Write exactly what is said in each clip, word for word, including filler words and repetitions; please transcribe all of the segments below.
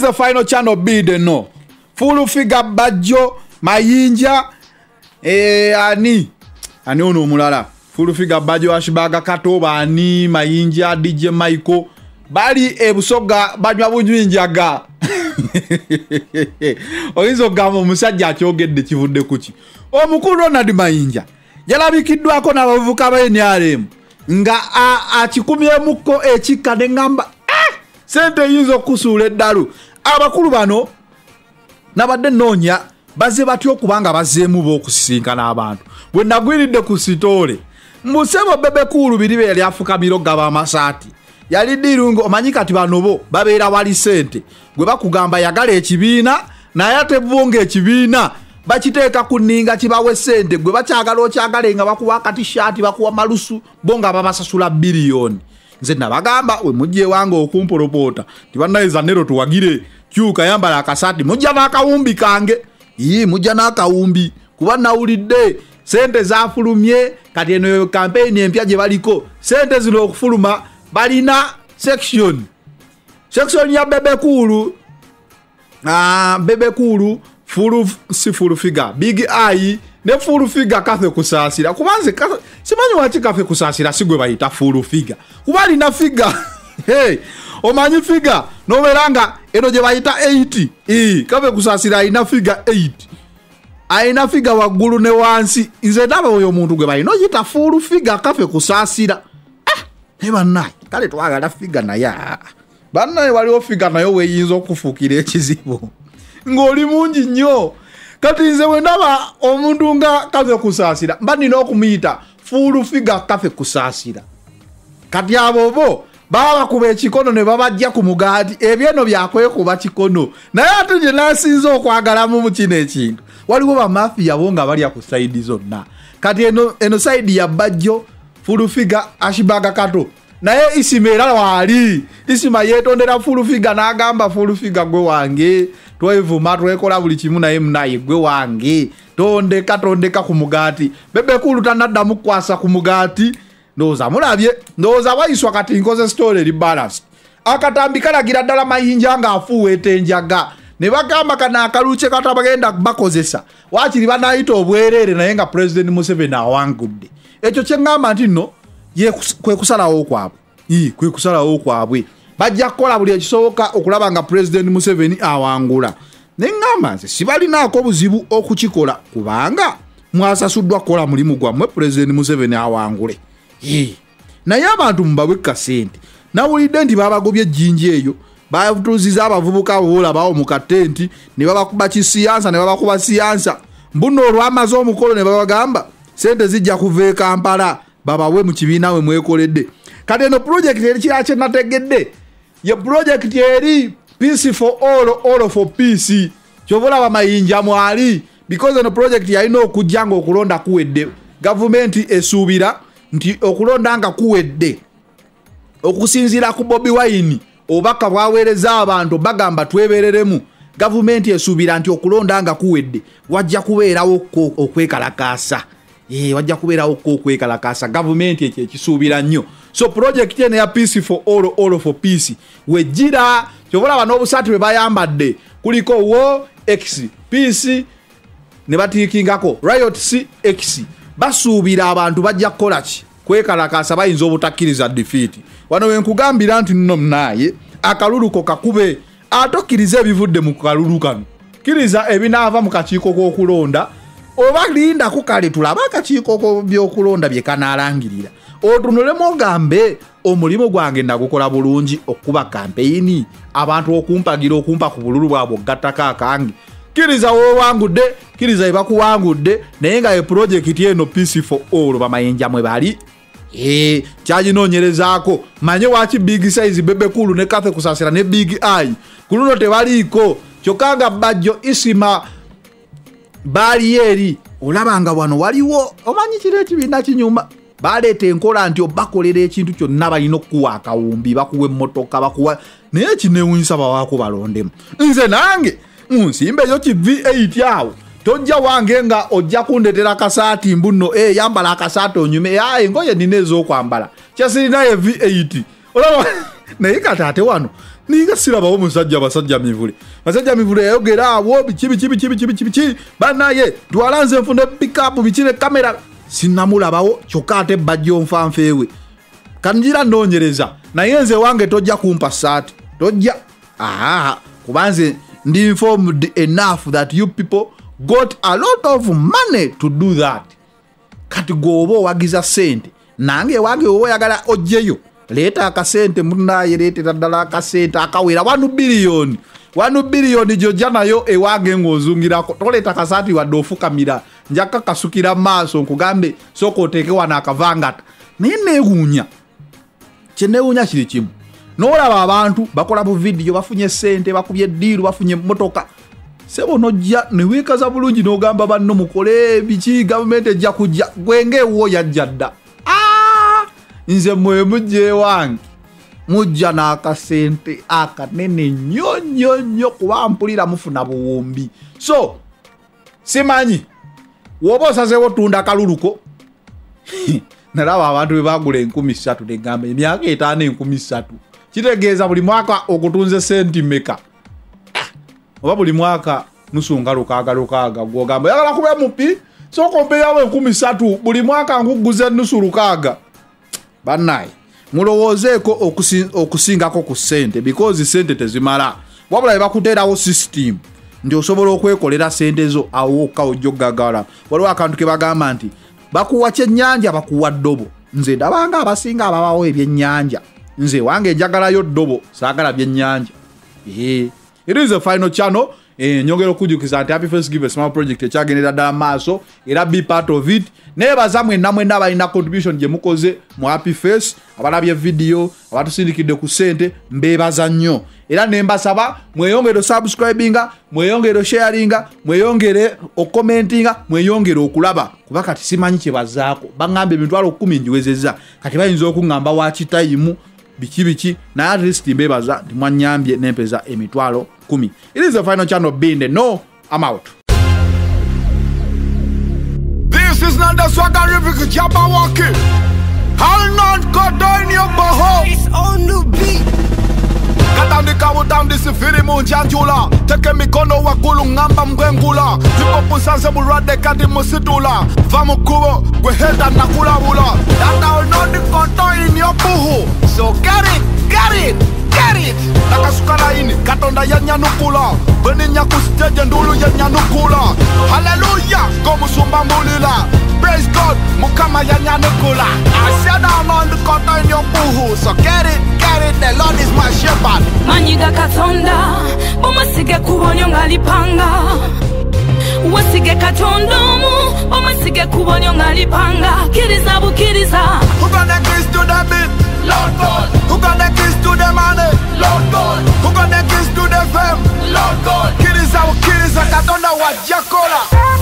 the final channel bid no. Full figure Bajo, Mayinja, eh, ani. Ani ono mulala. Full figure Bajo, Ashibaga Katoba, Ani, Mayinja, D J Maiko. Bali ebusoga Bajo Abunjinjaga. Oizo gamo musajja kyogedde kivudde kuki. Omukulu na di Mayinja. Yalabikidwa ko na bavuka bayeni aremu. Nga akikumye muko ekika ne ngamba ah sente yizo kusule dalu abakulu bano nabadde nonya baze batyo okubanga bazeemu bokusisinkana abantu bwe nagwiridde ku sitole musebo bebe kulu biribe yali afuka biroga ba masati yali dirungo omanyika tibanobo babeera wali sente gwe bakugamba yagala ekibiina naye atebunga ekibiina bakiteeka kuninga kibawe sente gwe bakyagala okyagala nga bakuwa kati shati bakuwa malusu bonga babasasula billion nze nabagamba we mujje wange okumpolopota tibanaiza nero tuwagire kyuka yambala akasati mujja nakawumbi kange yi mujja nakawumbi kuba nawulidde sente zafulumye kati eno campaign empya gye baliko sente zino okufuluma balina section section ya bebe kulu ah bebe kulu furu si furu figure big eye ne furu figure kafe kusasira kubanze simanyi wachi kafe kusasira sigwe bayita furu figure kubali na figure hey omanyi figure no beranga eno je bayita eighty eh kafe kusasira ina figure eight aina figure wagulu ne wansi nze ndaba oyo muntu gwe bayino yita furu figure kafe kusasira ah heba nayi kale twagala figure na ya bannaye waliwo figure nayo weyinzo okufukira ekizibu ngoli mungi nnyo kati nze wendaba omuntu nga kafe kusasira mba nina okumuyita fulu figa kafe kusasira kati abobo baba kuba ekikono ne babajja ku mugati ebyeno byakwekuba kikono naye ate gye nasinza okwagalamu mu kino ekintu waliwo bamafiya bo nga balya ku saidi zonna kati eno, eno saidi ya Bajjo fulu figa Ashibaga Kato naye isima era wali isima yetondera fulu figa n'agamba fulu figa gwe wange twevuma twekola buli kimu naye munaye gwe wange tondeka tondeka ku mugati bebe kulu tanadda mukwasa ku mugati ndoza mulabye ndoza bayiswa kati nkoze story li balance akatambi kalagira ddala Mayinja nga afuwete njaga ne bagamba kana akaluche kata bagenda bakozesa wakiri banayita obwerere naye nga President Museveni awangudde ekyo kye ngamba nti no ye kwe kusalawo kwabwe yi kwe kusalawo kwabwe bajja kola buli ekisoboka okulaba nga President Museveni awangula nengamba nze sibalinaako buzibu okukikola kubanga mwasasuddwa kola mulimu gwammwe President Museveni awangule yi naye abantu mbawe kasente nawulidde nti babagobye ejjinji eyo bavutuziza abavubuka bola bawo mu katenti ne babakuba kisiyansa ne babakuba siyansa mbuno olwamaze omukolo ne babagamba sente zijja kuva e Kampala babawe mu kibiina we mwekoledde kati eno project eri kirache nategedde ye project eri peace for all all for peace chovola ba Mayinja mwali because eno project yalina okujjanga okulonda kuwedde government esubira nti okulonda nga kuwedde okusinzira ku Bobi Wine obaka bwawereza abantu bagamba twebereremu government esubira nti okulonda nga kuwedde wajja kubeerawo okwekalakasa eh wajja kubeerawo okwekalakasa government ekyo ekisuubira nnyo so project ene ya peace for all all for peace wejira chobola bano obusati bwe bayambadde kuliko wo x peace ne batikingako riot c x basuubira abantu bajja kukola ki kwekalakasa bayinza obutakkiriza defeat wano wenkugambira nti nno naye akaluluko kakube atokiriza ebivudde mu kalulu kano kiriza ebinaava mu kakiiko k'okulonda oba linda ku kale tulaba akakiiko by'okulonda bye kanaalangirira otunulemu ogambe omulimu gwange nagukola bulungi okuba campaign abantu okumpagira okumpa ku bululu bwabo gattaka akange kiriza wowangudde kiriza ebakuwangudde naye nga e project eno peace for all ba Mayinja mwe bali eh kyaginoonyerezaako manye waki big size bebe kulu ne kafe kusasira ne big eye kuluno tebaliko kyokanga Bajjo isima bariyeri olabanga wano waliwo omanyi kire ekibiina kinyuma balete enkola nti obakolera ekintu kyonna balina okuwa akawumbi bakuwa emmotoka bakuwa naye kinewunyisa bawaako balondemu nze nange nsimbe yo ki V eight awo tojja wange nga ojja kundetera kasaati mbuno eh yambala akasaati onyume ah engoye nina ez'okwambala kyasirina ye V eight olaba naye kati ate wano Niga siraba omusajja basajja mivule. Basajja mivule yogera awo bikibi kibi kibi kibi kibi banaye twalanze nfunde pick up bikire kamera sinamulabawo kyokate bajjo nfanfewe. Kanjira ndonyereza naye nze wange tojja kumpa sati. Tojja aha kubanze ndi informed enough that you people got a lot of money to do that. Kati gobo wagiza sente nange wage obo yagala ojeyo leta akasente munaye leta dala akasente akawera one billion one billion jojana yo ewage ngozungirako toleta kasati wadofu kamira njaka kasukira maso nkugambe soko tekewa na akavangata nene gunya chene unya kiri kimu nolaba abantu bakola bu video bafunye sente bakubye diru bafunye motoka sebo nojja niweka za bulungi nogamba banno mukole biki government ejja kujja gwenge wo yajjadda ah nze mwe mujje wange mujja na akasente akanene nnyo nnyo nnyo kuba mpulira mufuna buwumbi so simanyi woba osazeewo tunda kaluluko nalaba abantu bebagula enkumi ssatu negamba emyaka etaano enkumi ssatu kitegeeza buli mwaka okutunze senti meka oba buli mwaka nusunga lukaga lukaga gwogamba yagala kuba mupi so kompe yawe enkumi ssatu buli mwaka nguguze nusu lukaga banayi mulowoozeeko okusingako ku sente because sente tezimala wabula bakuterawo system ndio osobola okwekolera sente zo awoka ojogagala waliwo akantu ke bagamba nti bakuwa kyennyanja bakuwa ddobo nze ndabanga abasinga ababawo ebyennyanja nze wange njagalayo ddobo saagala byennyanja eh it is a final channel eh nyongero kujukiza ati Happy Face give a small project echagenera ddala maaso era be part of it nebaza mwe namwe ndaba ina contribution je mukoze mu Happy Face abalabye video abatusindikidde ku sente mbebaza nnyo era nembasaba mweyongere subscribinga mweyongere sharinga mweyongere okomentinga mweyongere okulaba kuba kati simanyi kye bazaako bangambe ebintu kumi njiwezeza kati bayinza okungamba wa kitayimu biki biki na at least mbebaza ndimwanyambye nempeza emitwalo kumi. It is the final channel being the no I'm out. This is not the swagger rivik Jabberwocky. I'll not go down your boho. It's on the beat. Katandika utamdi sifiri munjanjula teke mikono wakulu ngamba mgwengula yuko pusanse murade kati musitula vamu kubo kweheta nakulabula data unodi koto in your buhu so get it, get it, get it nakasukala ini katonda ya nyanukula beni nyakusteje ndulu ya nyanukula hallelujah komusumba mbulila praise God mukama ya nyanukula I said I'm on the koto in your buhu so get it, get it, the Lord is my shepherd. Manyiga katonda bomasige kubonyo ngalipanga wasige katondomu bomasige kubonyo ngalipanga kiriza bukiriza who got the keys to the beat Lord God who got the keys to the money Lord God who got the keys to the fame Lord God kiriza bukiriza katonda wajakola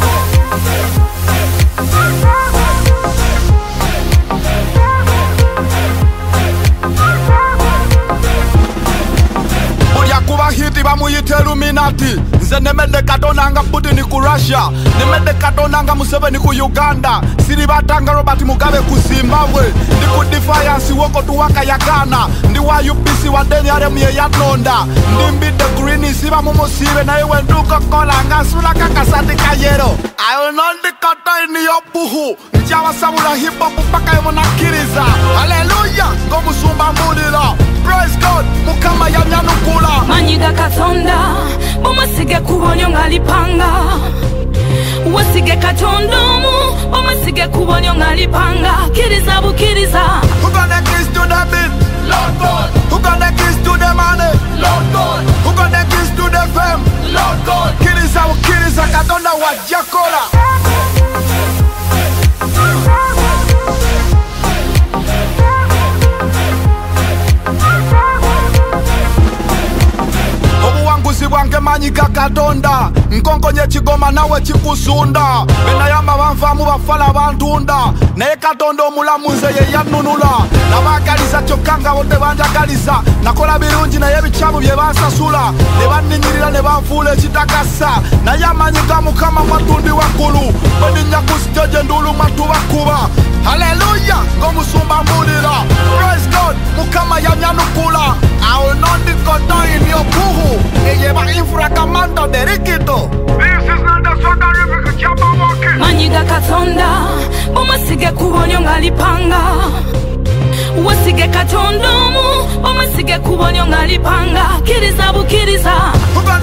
kuba hiti bamuyite Illuminati nze nemede katonanga Putin ku Russia nemede katonanga Museveni ku Uganda siri batanga Robert Mugabe ku Zimbabwe ndi ku Defiance woko tuwaka ya Ghana ndi wa U P C wa deni are mye ya nonda ndi mbide green siba mumusibe na iwe nduko kola ngasula kakasati kayero I will not the kata in your buhu njawa sabula hip hop paka yona kiriza hallelujah ngo musumba mbulira praise God mukama ya nyanukula manyiga katonda bomasige kubonyo ngalipanga wasige katondomu bomasige kubonyo ngalipanga kiriza bukiriza who got the keys to the beat Lord God who got the keys to the money Lord God who got the keys to the fame Lord God kiriza bukiriza katonda wajakola obuwanguzi bwange manyiga katonda nkonkonye kigoma nawe kikusunda benayamba banvamu bafala bantunda naye katonda omulamuze ye yanunula nabagaliza kyokka nga bo tebanjagaliza nakola birungi naye ebicamu bye bansasula ne banninyirira ne banfuula ekitakasa naye amanyiga mukama matundi waggulu bweninnya ku siteje ndulu matu bakuba haleluya ng'omusumba mbulira praise god mukama yamyanukula aonondikodoinio puhu eyeba infrakamando derikito. This is not the Swagga River Jabberwocky. Manyiga katonda bomasige kubonyo ngalipanga wasige katondomu bomasige kubonyo ngalipanga kiriza bukiriza We're gonna